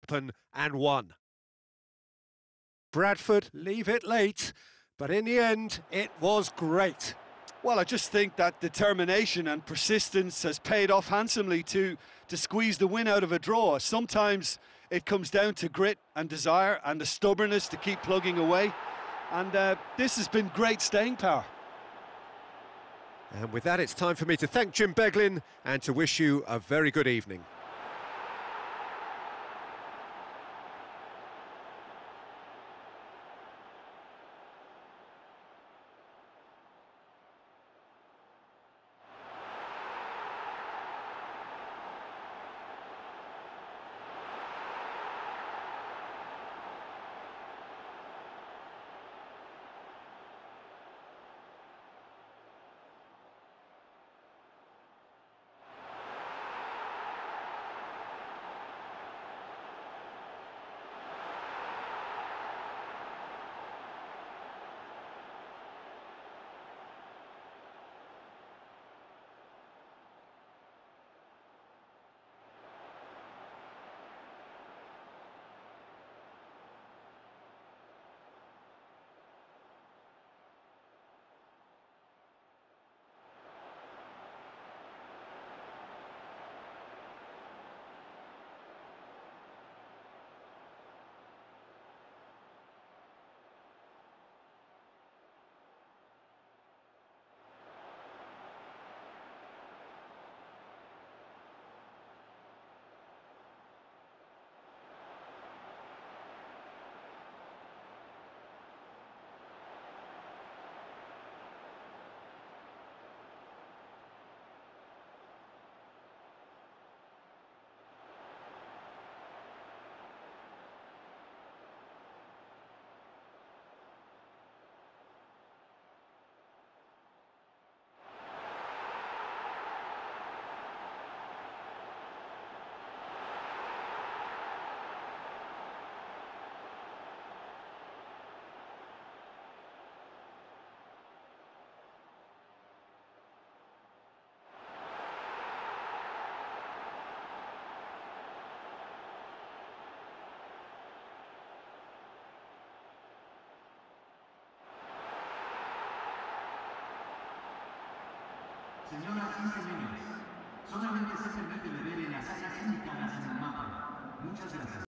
open and won. Bradford leave it late, but in the end, it was great. Well, I just think that determination and persistence has paid off handsomely to squeeze the win out of a draw. Sometimes it comes down to grit and desire and the stubbornness to keep plugging away. And this has been great staying power. And with that, it's time for me to thank Jim Beglin and to wish you a very good evening. Señoras y señores, solamente se permite beber en las áreas indicadas en el mapa. Muchas gracias.